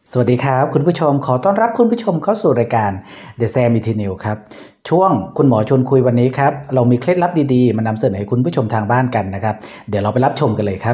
สวัสดีครับคุณผู้ชมขอต้อนรับคุณผู้ชมเข้าสู่รายการ The Sam It New ครับช่วงคุณหมอชวนคุยวันนี้ครับเรามีเคล็ดลับดีๆมานำเสนอให้คุณผู้ชมทางบ้านกันนะครับเดี๋ยวเราไปรับชมกันเลยครับ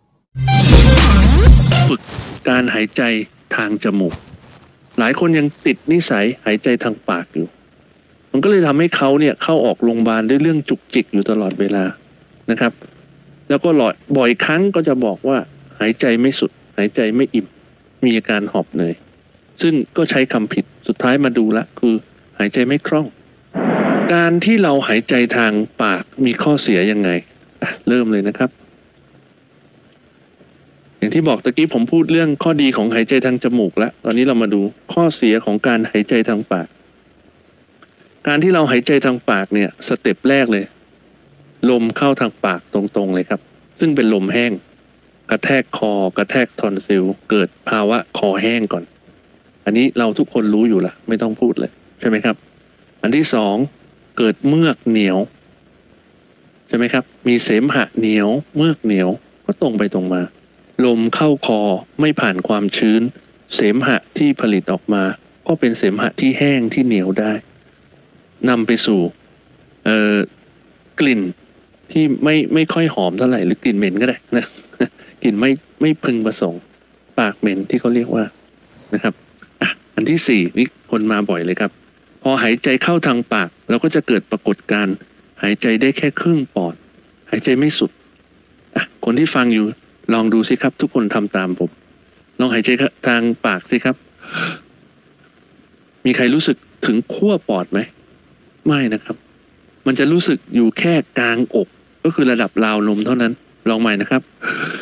ฝึกการหายใจทางจมูกหลายคนยังติดนิสัยหายใจทางปากอยู่มันก็เลยทำให้เขาเนี่ยเข้าออกโรงพยาบาลด้วยเรื่องจุกจิกอยู่ตลอดเวลานะครับแล้วก็บ่อยครั้งก็จะบอกว่าหายใจไม่สุดหายใจไม่อิ่มมีอาการหอบเหนื่อยซึ่งก็ใช้คำผิดสุดท้ายมาดูละคือหายใจไม่คล่องการที่เราหายใจทางปากมีข้อเสียยังไงเริ่มเลยนะครับอย่างที่บอกตะกี้ผมพูดเรื่องข้อดีของหายใจทางจมูกแล้วตอนนี้เรามาดูข้อเสียของการหายใจทางปากการที่เราหายใจทางปากเนี่ยสเต็ปแรกเลยลมเข้าทางปากตรงๆเลยครับซึ่งเป็นลมแห้งกระแทกคอกระแทกทอนซิลเกิดภาวะคอแห้งก่อนอันนี้เราทุกคนรู้อยู่ละไม่ต้องพูดเลยใช่ไหมครับอันที่สองเกิดเมือกเหนียวใช่ไหมครับมีเสมหะเหนียวเมือกเหนียวก็ตรงไปตรงมาลมเข้าคอไม่ผ่านความชื้นเสมหะที่ผลิตออกมาก็เป็นเสมหะที่แห้งที่เหนียวได้นำไปสู่กลิ่นที่ไม่ค่อยหอมเท่าไหร่หรือกลิ่นเหม็นก็ได้นะกลิ่นไม่พึงประสงค์ปากเหม็นที่เขาเรียกว่านะครับอันที่สี่นี่คนมาบ่อยเลยครับพอหายใจเข้าทางปากเราก็จะเกิดปรากฏการณ์หายใจได้แค่ครึ่งปอดหายใจไม่สุดคนที่ฟังอยู่ลองดูสิครับทุกคนทำตามผมลองหายใจทางปากสิครับมีใครรู้สึกถึงขั้วปอดไหมไม่นะครับมันจะรู้สึกอยู่แค่กลางอกก็คือระดับราวนมเท่านั้นลองใหม่นะครับ